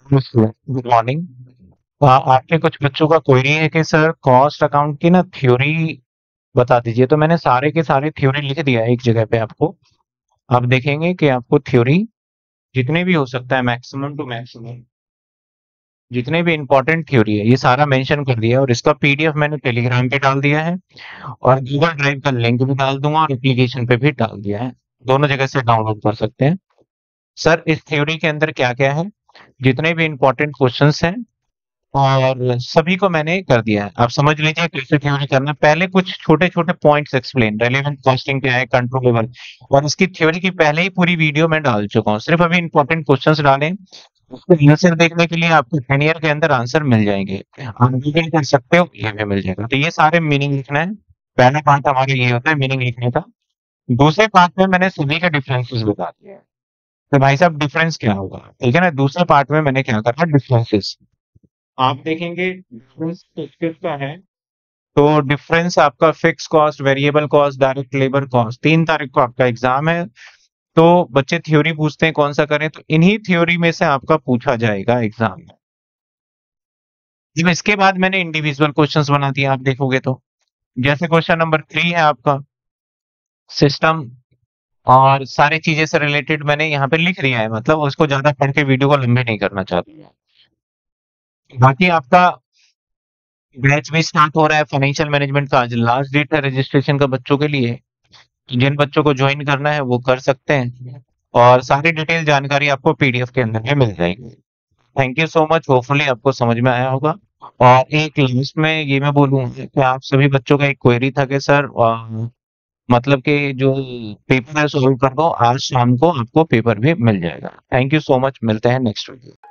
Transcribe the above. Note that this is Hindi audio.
Good morning. आपके कुछ बच्चों का क्वेरी है कि सर कॉस्ट अकाउंट की ना थ्योरी बता दीजिए। तो मैंने सारे के सारे थ्योरी लिख दिया है एक जगह पे आपको। आप देखेंगे कि आपको थ्योरी जितने भी हो सकता है मैक्सिमम टू मैक्सिमम जितने भी इंपॉर्टेंट थ्योरी है ये सारा मेंशन कर दिया है, और इसका पीडीएफ मैंने टेलीग्राम पे डाल दिया है और गूगल ड्राइव का लिंक भी डाल दूंगा और एप्लीकेशन पे भी डाल दिया है। दोनों जगह से डाउनलोड कर सकते हैं। सर इस थ्योरी के अंदर क्या क्या है, जितने भी इंपॉर्टेंट क्वेश्चंस हैं और सभी को मैंने कर दिया है। आप समझ लीजिए कैसे थ्योरी करना है। पहले कुछ छोटे छोटे पॉइंट्स एक्सप्लेन, रेलेवेंट कॉस्टिंग क्या है, कंट्रोलेबल, और इसकी थ्योरी की पहले ही पूरी वीडियो में डाल चुका हूँ। सिर्फ अभी इंपॉर्टेंट क्वेश्चंस डालें, उसके आंसर देखने के लिए आपको 10 ईयर के अंदर आंसर मिल जाएंगे। आप गूगल कर सकते हो, ये भी मिल जाएगा। तो ये सारे मीनिंग लिखना है। पहला पार्ट हमारा ये होता है मीनिंग लिखने का। दूसरे पार्ट में मैंने सभी के डिफरेंसेस बता दिए हैं। तो भाई साहब डिफरेंस क्या होगा, ठीक है ना। दूसरे पार्ट में मैंने क्या करा, डिफरेंसेस आप देखेंगे डिफरेंस किसका है। तो डिफरेंस आपका fix cost, variable cost, direct labour cost. 3 तारीख को आपका एग्जाम है। तो बच्चे थ्योरी पूछते हैं कौन सा करें, तो इन्हीं थ्योरी में से आपका पूछा जाएगा एग्जाम में। जब इसके बाद मैंने इंडिविजुअल क्वेश्चंस बना दिए, आप देखोगे तो जैसे क्वेश्चन नंबर 3 है आपका सिस्टम, और सारी चीजें से रिलेटेड मैंने यहाँ पे लिख दिया है। मतलब उसको ज्यादा पढ़ के वीडियो को लंबे नहीं करना चाहता। बाकी आपका बैच भी स्टार्ट हो रहा है फाइनेंशियल मैनेजमेंट का। आज लास्ट डेट है रजिस्ट्रेशन का बच्चों के लिए। जिन बच्चों को ज्वाइन करना है वो कर सकते हैं, और सारी डिटेल जानकारी आपको पीडीएफ के अंदर में मिल जाएगी। Thank you so much, hopefully आपको समझ में आया होगा। और एक लास्ट में ये मैं बोलूँ कि आप सभी बच्चों का एक क्वेरी था कि सर मतलब कि जो पेपर है सॉल्व कर दो, आज शाम को आपको पेपर भी मिल जाएगा। थैंक यू सो मच, मिलते हैं नेक्स्ट वीडियो।